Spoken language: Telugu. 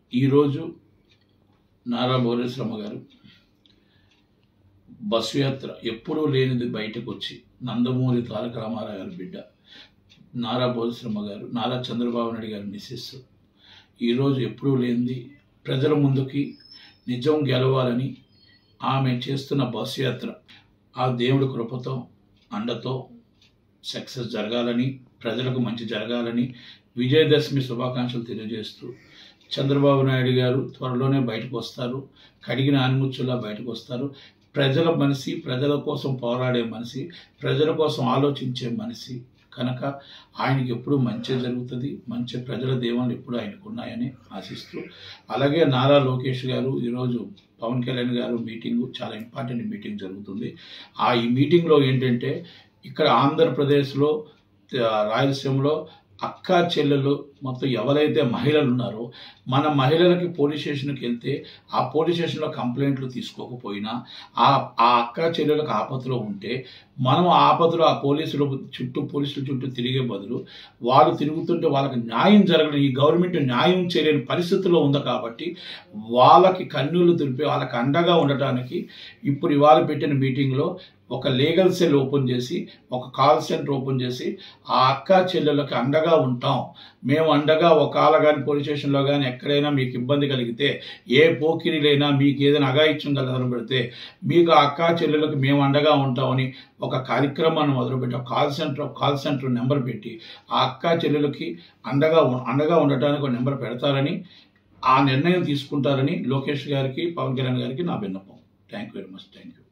ఈరోజు నారా భువనేశ్వరమ్మ గారు బస్సు యాత్ర ఎప్పుడూ లేనిది బయటకు వచ్చి నందమూరి తారక రామారావు గారి బిడ్డ నారా భువనేశ్వరమ్మ గారు, నారా చంద్రబాబు నాయుడు గారి మిస్సెస్ ఈరోజు ఎప్పుడూ లేనిది ప్రజల ముందుకి నిజం గెలవాలని ఆమె చేస్తున్న బస్సు యాత్ర ఆ దేవుడి కృపతో అండతో సక్సెస్ జరగాలని, ప్రజలకు మంచి జరగాలని విజయదశమి శుభాకాంక్షలు తెలియజేస్తూ చంద్రబాబు నాయుడు గారు త్వరలోనే బయటకు వస్తారు. కడిగిన ఆనిముచ్చులా బయటకు వస్తారు. ప్రజల మనిషి, ప్రజల కోసం పోరాడే మనిషి, ప్రజల కోసం ఆలోచించే మనిషి కనుక ఆయనకి ఎప్పుడు మంచి జరుగుతుంది. మంచి ప్రజల దీవెనలు ఎప్పుడు ఆయనకు ఉన్నాయని ఆశిస్తూ, అలాగే నారా లోకేష్ గారు ఈరోజు పవన్ కళ్యాణ్ గారు మీటింగు, చాలా ఇంపార్టెంట్ మీటింగ్ జరుగుతుంది. ఈ మీటింగ్లో ఏంటంటే ఇక్కడ ఆంధ్రప్రదేశ్లో, రాయలసీమలో అక్కా చెల్లెలు మొత్తం ఎవరైతే మహిళలు ఉన్నారో మన మహిళలకి పోలీస్ స్టేషన్కి వెళ్తే ఆ పోలీస్ స్టేషన్లో కంప్లైంట్లు తీసుకోకపోయినా ఆ అక్కా చెల్లెలకు ఆపదలో ఉంటే మనం ఆపదలో ఆ పోలీసుల చుట్టూ తిరిగే బదులు వాళ్ళు తిరుగుతుంటే వాళ్ళకి న్యాయం జరగడం, ఈ గవర్నమెంట్ న్యాయం చేయలేని పరిస్థితుల్లో ఉంది కాబట్టి వాళ్ళకి కన్నులు తులిపి వాళ్ళకి అండగా ఉండటానికి ఇప్పుడు ఇవాళ పెట్టిన మీటింగ్లో ఒక లీగల్ సెల్ ఓపెన్ చేసి, ఒక కాల్ సెంటర్ ఓపెన్ చేసి ఆ అక్కా చెల్లెలకు అండగా ఉంటాం మేము, అండగా ఒకవేళ కానీ పోలీస్ స్టేషన్లో కానీ ఎక్కడైనా మీకు ఇబ్బంది కలిగితే, ఏ పోకిరీలైనా మీకు ఏదైనా అఘాయిత్యం కనబడితే మీకు ఆ అక్కా చెల్లెలకు మేము అండగా ఉంటామని ఒక కార్యక్రమాన్ని మొదలుపెట్టి కాల్ సెంటర్ నెంబర్ పెట్టి ఆ అక్కా చెల్లెలకి అండగా ఉండటానికి ఒక నెంబర్ పెడతారని, ఆ నిర్ణయం తీసుకుంటారని లోకేష్ గారికి, పవన్ కళ్యాణ్ గారికి నా విన్నపం. Thank you very much. Thank you.